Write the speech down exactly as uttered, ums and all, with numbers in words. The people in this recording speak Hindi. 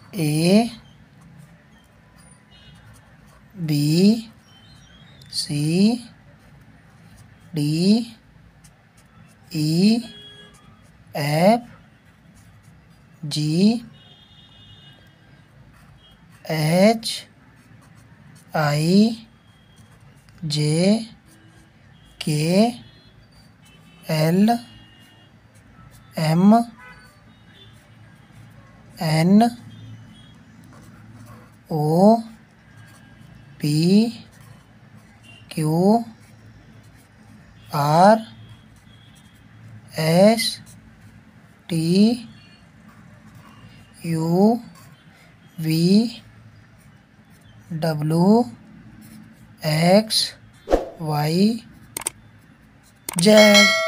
A B C D E F G H I J K L M N O P Q R S T U V W X Y Z.